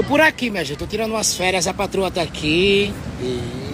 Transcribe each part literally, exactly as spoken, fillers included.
por aqui, minha gente. Tô tirando umas férias, a patroa tá aqui. E...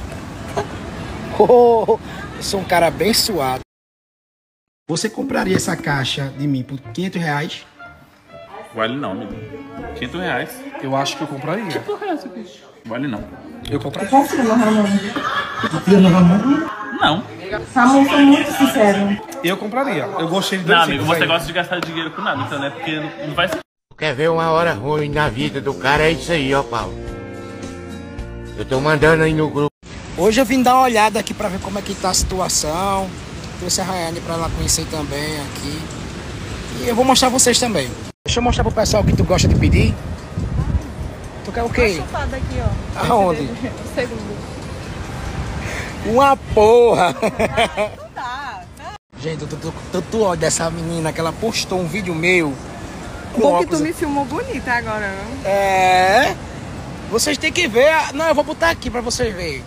Oh, eu sou um cara abençoado. Você compraria essa caixa de mim por quinhentos reais? Vale não, menino. quinhentos reais. Eu acho que eu compraria. Que porra é essa aqui? Vale não. Eu compraria. Você confia no Ramon? Confia no Ramon? Não. Ramon foi muito sincero. Eu compraria. Eu gostei de dois Não, amigo, você aí. gosta de gastar dinheiro com nada, então, né? Porque não vai ser... Quer ver uma hora ruim na vida do cara? É isso aí, ó, Paulo. Eu tô mandando aí no grupo. Hoje eu vim dar uma olhada aqui pra ver como é que tá a situação. Trouxe a Rayane pra ela conhecer também aqui. E eu vou mostrar vocês também. Deixa eu mostrar pro pessoal o que tu gosta de pedir. Tu quer o quê? Uma chupada aqui, ó. Aonde? O segundo. Uma porra! Não dá. Gente, eu tô, tô, tô, tô ódio dessa menina que ela postou um vídeo meu. Bom que tu me filmou bonita agora, não? É. Vocês têm que ver. a- Não, eu vou botar aqui pra vocês verem.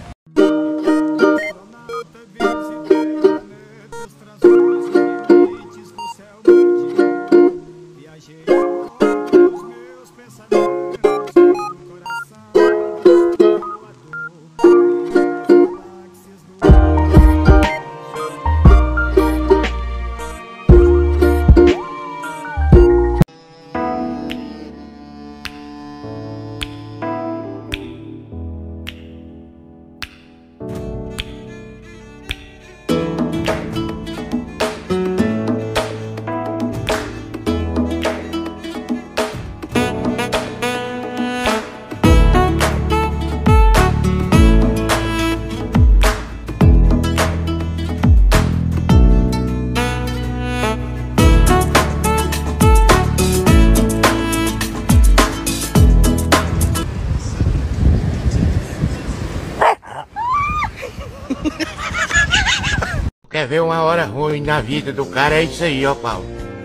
Quer ver uma hora ruim na vida do cara? É isso aí, ó, Paulo.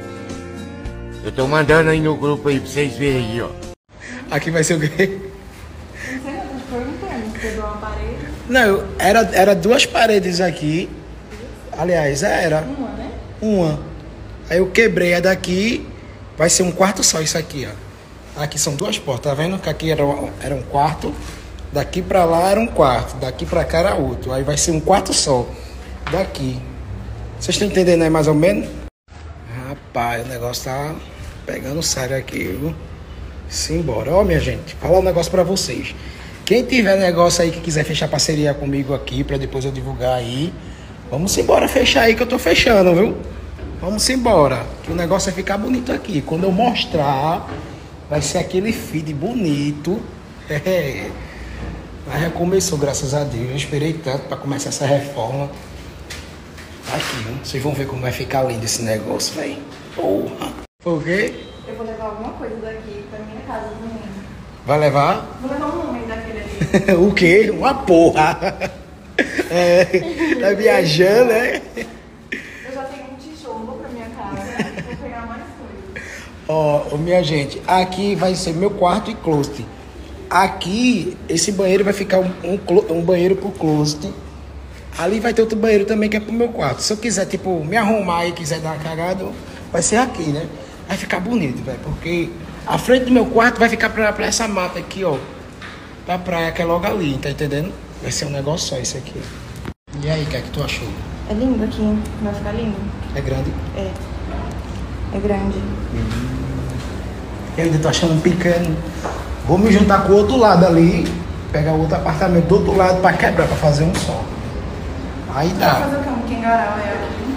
Eu tô mandando aí no grupo aí pra vocês verem aí, ó. Aqui vai ser o quê? Não sei, eu tô te perguntando. Quebrou uma parede? Não, era, era duas paredes aqui. Aliás, era. Uma, né? Uma. Aí eu quebrei a daqui. Vai ser um quarto só isso aqui, ó. Aqui são duas portas, tá vendo? Que aqui era, era um quarto. Daqui pra lá era um quarto. Daqui pra cá era outro. Aí vai ser um quarto só. Daqui. Vocês estão entendendo aí mais ou menos? Rapaz, o negócio tá pegando sério aqui, viu? Simbora. Ó, minha gente, falar um negócio pra vocês. Quem tiver negócio aí que quiser fechar parceria comigo aqui, pra depois eu divulgar aí, vamos embora fechar aí que eu tô fechando, viu? Vamos embora, que o negócio vai ficar bonito aqui. Quando eu mostrar, vai ser aquele feed bonito. É. Mas já começou, graças a Deus. Eu esperei tanto pra começar essa reforma. Aqui, viu? Vocês vão ver como vai ficar lindo esse negócio, velho. Porra. Foi o quê? Eu vou levar alguma coisa daqui pra minha casa também. Vai levar? Vou levar um homem daquele ali. O quê? Uma porra. É, tá viajando, né? Eu já tenho um tijolo pra minha casa. Vou pegar mais coisas. Ó, minha gente, aqui vai ser meu quarto e closet. Aqui, esse banheiro vai ficar um, um, clo- um banheiro pro closet. Ali vai ter outro banheiro também que é pro meu quarto. Se eu quiser, tipo, me arrumar e quiser dar uma cagada, vai ser aqui, né? Vai ficar bonito, velho. Porque a frente do meu quarto vai ficar pra, pra essa mata aqui, ó. Pra praia que é logo ali, tá entendendo? Vai ser um negócio só isso aqui. E aí, o que é que tu achou? É lindo aqui. Vai ficar lindo? É grande? É. É grande. Eu ainda tô achando pequeno. Vou me juntar com o outro lado ali, pegar outro apartamento do outro lado pra quebrar, pra fazer um só. Aí Vai dá. fazer o quê? Um quingarau é aqui?